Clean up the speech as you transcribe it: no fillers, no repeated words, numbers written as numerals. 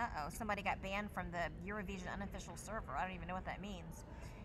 uh-oh, somebody got banned from the Eurovision unofficial server. I don't even know what that means.